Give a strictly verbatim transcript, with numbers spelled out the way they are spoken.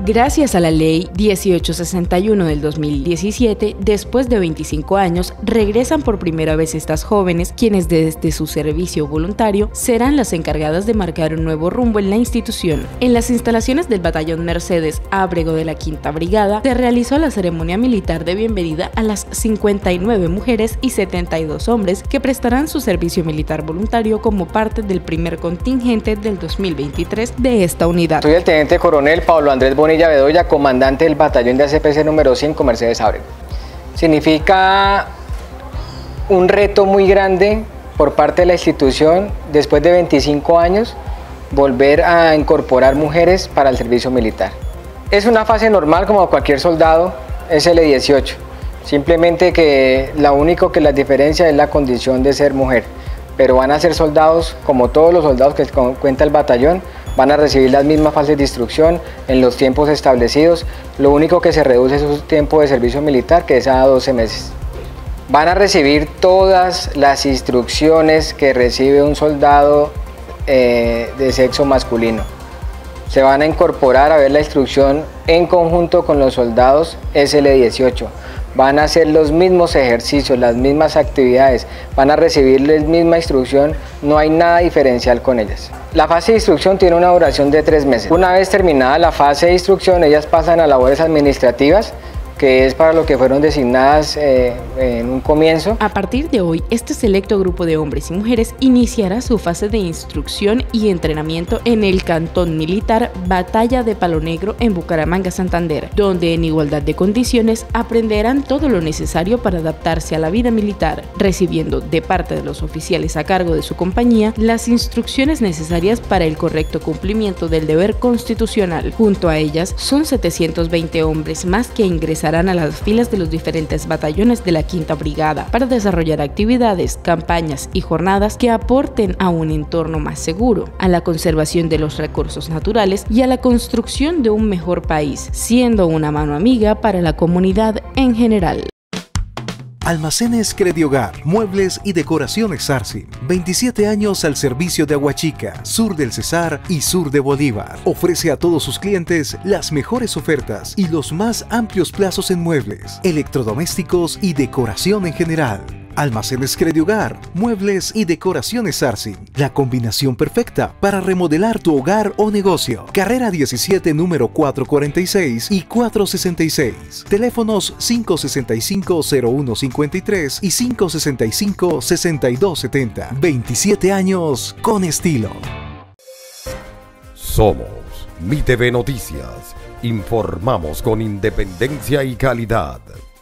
Gracias a la Ley dieciocho sesenta y uno del dos mil diecisiete, después de veinticinco años, regresan por primera vez estas jóvenes, quienes desde su servicio voluntario serán las encargadas de marcar un nuevo rumbo en la institución. En las instalaciones del Batallón Mercedes, abrigo de la Quinta Brigada, se realizó la ceremonia militar de bienvenida a las cincuenta y nueve mujeres y setenta y dos hombres que prestarán su servicio militar voluntario como parte del primer contingente del dos mil veintitrés de esta unidad. Soy el teniente coronel Pablo Andrés Bonilla Bedoya, comandante del batallón de A C P C número cinco Mercedes Ábrego. Significa un reto muy grande por parte de la institución, después de veinticinco años, volver a incorporar mujeres para el servicio militar. Es una fase normal como cualquier soldado, es el dieciocho, simplemente que lo único que las diferencia es la condición de ser mujer, pero van a ser soldados como todos los soldados que cuenta el batallón. Van a recibir las mismas fases de instrucción en los tiempos establecidos. Lo único que se reduce es su tiempo de servicio militar, que es a doce meses. Van a recibir todas las instrucciones que recibe un soldado eh, de sexo masculino. Se van a incorporar a ver la instrucción en conjunto con los soldados S L dieciocho. Van a hacer los mismos ejercicios, las mismas actividades, van a recibir la misma instrucción, no hay nada diferencial con ellas. La fase de instrucción tiene una duración de tres meses. Una vez terminada la fase de instrucción, ellas pasan a labores administrativas, que es para lo que fueron designadas eh, en un comienzo. A partir de hoy, este selecto grupo de hombres y mujeres iniciará su fase de instrucción y entrenamiento en el Cantón Militar Batalla de Palo Negro en Bucaramanga, Santander, donde en igualdad de condiciones aprenderán todo lo necesario para adaptarse a la vida militar, recibiendo de parte de los oficiales a cargo de su compañía las instrucciones necesarias para el correcto cumplimiento del deber constitucional. Junto a ellas, son setecientos veinte hombres más que ingresarán a las filas de los diferentes batallones de la Quinta Brigada para desarrollar actividades, campañas y jornadas que aporten a un entorno más seguro, a la conservación de los recursos naturales y a la construcción de un mejor país, siendo una mano amiga para la comunidad en general. Almacenes Crediogar, muebles y decoraciones Sarcin. veintisiete años al servicio de Aguachica, sur del Cesar y sur de Bolívar. Ofrece a todos sus clientes las mejores ofertas y los más amplios plazos en muebles, electrodomésticos y decoración en general. Almacenes Crediogar, muebles y decoraciones Sarcin. La combinación perfecta para remodelar tu hogar o negocio. Carrera diecisiete, número cuatrocientos cuarenta y seis y cuatrocientos sesenta y seis. Teléfonos cinco sesenta y cinco, cero uno cincuenta y tres y cinco sesenta y cinco, sesenta y dos setenta. veintisiete años con estilo. Somos Mi T V Noticias. Informamos con independencia y calidad.